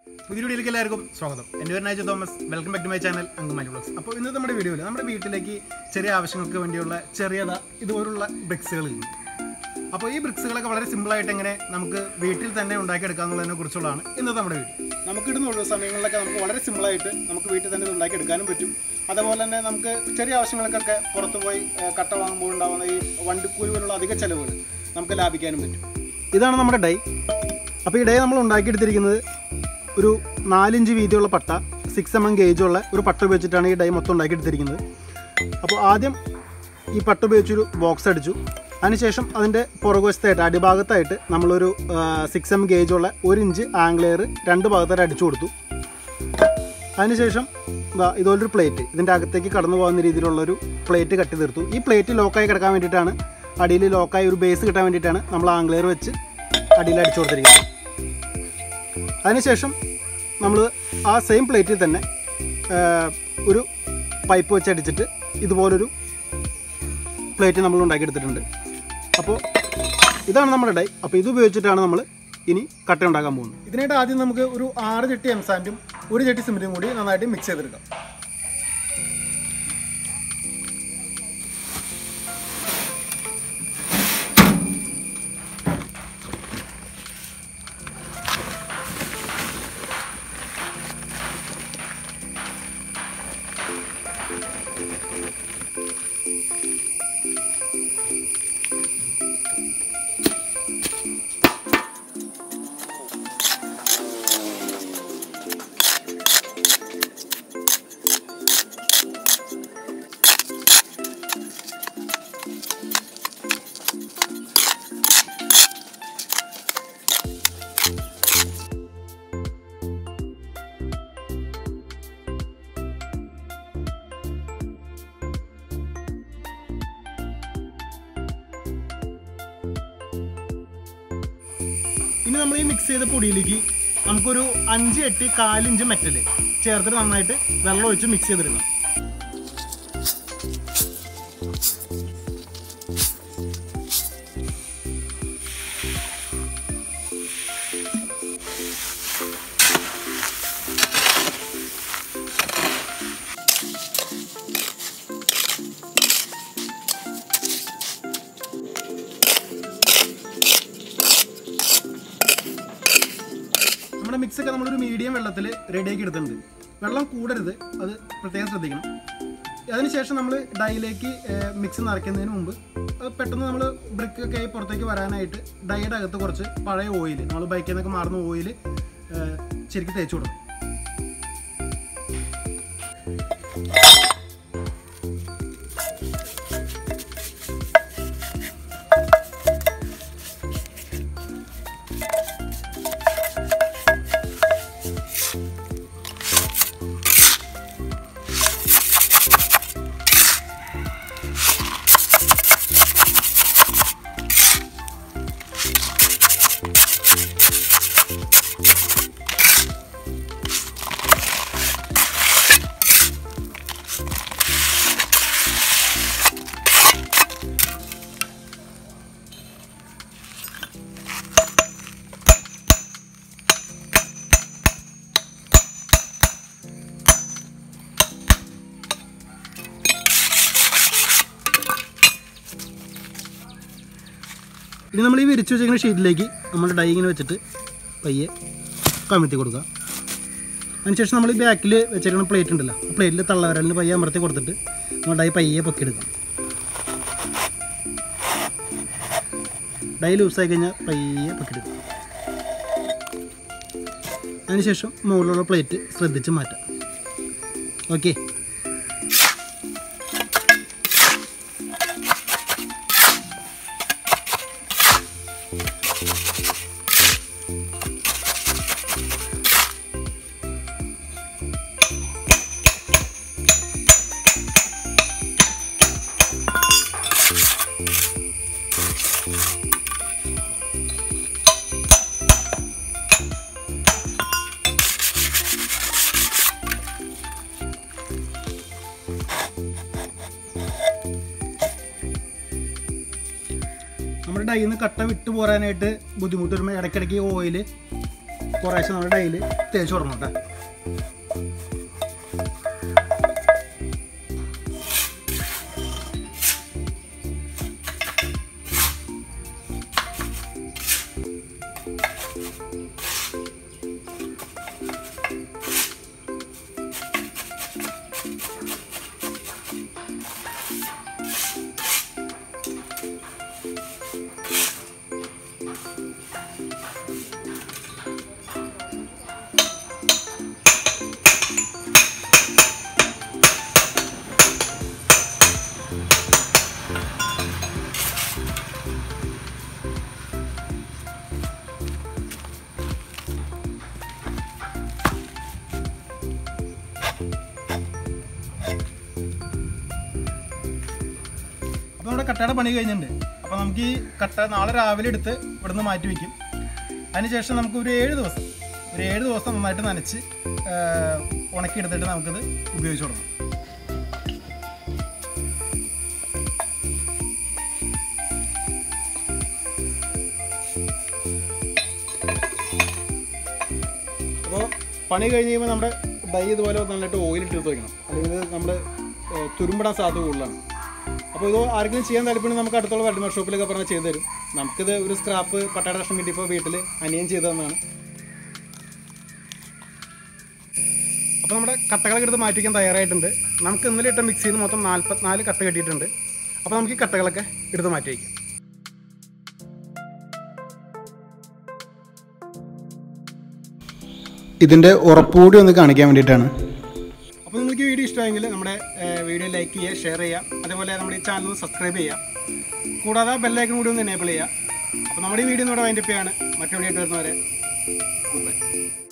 പുതിയ വീഡിയോയിലേക്ക് എല്ലാവർക്കും സ്വാഗതം. എൻ്റെ പേര് Naiju Thomas. Welcome back to my channel Angamaly vlogs. അപ്പോൾ ഇന്നത്തെ നമ്മുടെ വീഡിയോയിൽ നമ്മുടെ വീട്ടിലേക്ക് ചെറിയ ആവശ്യങ്ങൾക്ക് വേണ്ടിയുള്ള ഇതുപോലുള്ള ബ്രിക്സുകളുണ്ട്. അപ്പോൾ ഈ ബ്രിക്സുകളൊക്കെ വളരെ സിമ്പിളായിട്ട് എങ്ങനെ നമുക്ക് വീട്ടിൽ തന്നെ ഉണ്ടാക്കിയെടുക്കാമെന്നുള്ളതിനെ കുറിച്ചുള്ളതാണ് ഇന്നത്തെ നമ്മുടെ വീഡിയോ. നമുക്കിടുന്ന ഒഴിവ് സമയങ്ങളിലൊക്കെ നമുക്ക് വളരെ സിമ്പിളായിട്ട് നമുക്ക് വീട്ടിൽ തന്നെ ഇത് ഉണ്ടാക്കിയെടുക്കാനും പറ്റും. അതുപോലെ തന്നെ നമുക്ക് ചെറിയ ആവശ്യങ്ങൾക്കൊക്കെ പുറത്ത് പോയി കട്ട വാങ്ങുമ്പോൾ ഉണ്ടാകുന്ന ഈ വണ്ടിക്കൂലി പോലുള്ള അധിക ചിലവുകൾ നമുക്ക് ലാഭിക്കാനും പറ്റും. ഇതാണ് നമ്മുടെ ഡൈ. അപ്പോൾ ഈ ഡൈ നമ്മൾ ഉണ്ടാക്കിയെടുത്തിരിക്കുന്നത് ഒരു 4 ഇഞ്ച് വീതിയുള്ള പട്ട, 6 mm ഗേജുള്ള ഒരു പട്ട ഉപയോഗിച്ചിട്ടാണ് ഈ ഡൈ മൊത്തം ഉണ്ടാക്കിയെടുത്തിരിക്കുന്നത്. അപ്പോൾ ആദ്യം ഈ പട്ട ഉപയോഗിച്ചൊരു ബോക്സ് അടിച്ചു. അതിനുശേഷം അതിൻ്റെ പുറകുവശത്തായിട്ട് അടിഭാഗത്തായിട്ട് നമ്മളൊരു 6 mm ഗേജുള്ള 1 ഇഞ്ച് ആംഗ്ലെയർ 2 ഭാഗത്തായിട്ട് അടിച്ചു കൊടുത്തു. അതിനുശേഷം ഇതുപോലൊരു പ്ലേറ്റ്, ഇതിൻ്റെ അകത്തേക്ക് കടന്നു പോകുന്ന രീതിയിലുള്ളൊരു പ്ലേറ്റ് കട്ടി തീർത്തു. ഈ പ്ലേറ്റ് ലോക്കായി കിടക്കാൻ വേണ്ടിയിട്ടാണ്, അടിയിൽ ലോക്കായി ഒരു ബേസ് കിട്ടാൻ വേണ്ടിയിട്ടാണ് നമ്മൾ ആംഗ്ലെയർ വെച്ച് അടിയിൽ അടിച്ചു കൊടുത്തിരിക്കുന്നത്. അതിനുശേഷം നമ്മൾ ആ സെയിം പ്ലേറ്റിൽ തന്നെ ഒരു പൈപ്പ് വെച്ച് അടിച്ചിട്ട് ഇതുപോലൊരു പ്ലേറ്റ് നമ്മൾ ഉണ്ടാക്കിയെടുത്തിട്ടുണ്ട്. അപ്പോൾ ഇതാണ് നമ്മുടെ ഡൈ. അപ്പോൾ ഇത് ഉപയോഗിച്ചിട്ടാണ് നമ്മൾ ഇനി കട്ട ഉണ്ടാക്കാൻ പോകുന്നത്. ഇതിനായിട്ട് ആദ്യം നമുക്ക് ഒരു 6 ചട്ടി എംസാൻഡും 1 ചട്ടി സിമെൻറ്റും കൂടി നന്നായിട്ട് മിക്സ് ചെയ്തെടുക്കാം. ഇനി നമ്മൾ ഈ മിക്സ് ചെയ്ത പൊടിയിലേക്ക് നമുക്കൊരു 5-8 4 ഇഞ്ച് മെറ്റൽ ചേർത്തിട്ട് നന്നായിട്ട് വെള്ളം ഒഴിച്ച് മിക്സ് ചെയ്തെടുക്കണം. നമ്മുടെ മിക്സൊക്കെ നമ്മളൊരു മീഡിയം വെള്ളത്തിൽ റെഡിയാക്കി എടുത്തിട്ടുണ്ട്. വെള്ളം കൂടരുത്, അത് പ്രത്യേകം ശ്രദ്ധിക്കണം. അതിനുശേഷം നമ്മൾ ഡൈയിലേക്ക് മിക്സ് നിറയ്ക്കുന്നതിന് മുമ്പ് പെട്ടെന്ന് നമ്മൾ ബ്രിക്കൊക്കെ പുറത്തേക്ക് വരാനായിട്ട് ഡൈയുടെ അകത്ത് കുറച്ച് പഴയ ഓയിൽ, നമ്മൾ ബൈക്കിൽ നിന്നൊക്കെ മാറുന്ന ഓയിൽ ശരിക്കും തേച്ച് കൊടുക്കും. ഇനി നമ്മൾ ഈ വിരിച്ച് വെച്ചിരിക്കുന്ന ഷീറ്റിലേക്ക് നമ്മൾ ഡൈ ഇങ്ങനെ വെച്ചിട്ട് പയ്യെ കമിഴ്ത്തി കൊടുക്കുക. അതിനുശേഷം നമ്മൾ ഈ ബാക്കിൽ വെച്ചിരിക്കുന്ന പ്ലേറ്റ് ഉണ്ടല്ലോ, ആ പ്ലേറ്റിൽ തള്ളവരലിന് പയ്യെ അമർത്തി കൊടുത്തിട്ട് നമ്മൾ ഡൈ പയ്യെ പൊക്കിയെടുക്കാം. ഡൈ ലൂസായി കഴിഞ്ഞാൽ പയ്യെ പൊക്കിയെടുക്കാം. അതിനുശേഷം മുകളിലുള്ള പ്ലേറ്റ് ശ്രദ്ധിച്ച് മാറ്റാം. ഓക്കെ. നമ്മുടെ ഡൈയിൽ നിന്ന് കട്ട വിട്ടു പോരാനായിട്ട് ബുദ്ധിമുട്ട് വരുമ്പോൾ ഇടയ്ക്കിടയ്ക്ക് ഓയിൽ കുറേശ്ശെ നമ്മുടെ ഡൈയിൽ തേച്ച് കൊടുക്കണം കേട്ടോ. അപ്പോൾ നമ്മുടെ കട്ടയുടെ പണി കഴിഞ്ഞിട്ടുണ്ട്. അപ്പോൾ നമുക്ക് ഈ കട്ട നാളെ രാവിലെ എടുത്ത് ഇവിടുന്ന് മാറ്റി വയ്ക്കും. അതിനുശേഷം നമുക്ക് ഒരു 7 ദിവസം നന്നായിട്ട് നനച്ച് ഉണക്കിയെടുത്തിട്ട് നമുക്കിത് ഉപയോഗിച്ച് തുടങ്ങാം. അപ്പോൾ പണി കഴിഞ്ഞ് കഴിയുമ്പോൾ നമ്മുടെ ഡൈ ഇതുപോലെ നന്നായിട്ട് ഓയിലിട്ട് വയ്ക്കണം, അല്ലെങ്കിൽ നമ്മൾ തുരുമ്പിടാൻ സാധ്യത കൂടുതലാണ്. അപ്പോൾ ഇത് ആരെങ്കിലും ചെയ്യാൻ താല്പര്യം നമുക്ക് അടുത്തുള്ള വെൽഡിംഗ് ഷോപ്പിലൊക്കെ പറഞ്ഞാൽ ചെയ്തു തരും. നമുക്കിത് ഒരു സ്ക്രാപ്പ് പട്ടാട കഷ്ണം കിട്ടിയപ്പോൾ വീട്ടിൽ അനിയൻ ചെയ്തു തന്നതാണ്. അപ്പോൾ നമ്മുടെ കട്ടകളൊക്കെ എടുത്ത് മാറ്റി വയ്ക്കാൻ തയ്യാറായിട്ടുണ്ട്. നമുക്ക് ഇന്നലെ ഇട്ട മിക്സിയിൽ നിന്ന് മൊത്തം 44 കട്ട കെട്ടിയിട്ടുണ്ട്. അപ്പോൾ നമുക്ക് ഈ കട്ടകളൊക്കെ എടുത്ത് മാറ്റി വയ്ക്കാം. ഇതിൻ്റെ ഉറപ്പുകൂടി ഒന്ന് കാണിക്കാൻ വേണ്ടിയിട്ടാണ്. അപ്പോൾ നിങ്ങൾക്ക് ഈ വീഡിയോ ഇഷ്ടമായെങ്കിൽ നമ്മുടെ വീഡിയോ ലൈക്ക് ചെയ്യുക, ഷെയർ ചെയ്യുക, അതേപോലെ നമ്മുടെ ഈ ചാനൽ സബ്സ്ക്രൈബ് ചെയ്യുക, കൂടാതെ ബെല്ലൈക്കൺ കൂടി ഒന്ന് എനേബിൾ ചെയ്യുക. അപ്പോൾ നമ്മുടെ ഈ വീഡിയോ ഇവിടെ വൈൻഡപ്പ് ചെയ്യാണ്. മറ്റു വീഡിയോ ആയിട്ട് വരുന്നവരെ ഗുഡ് ബൈ.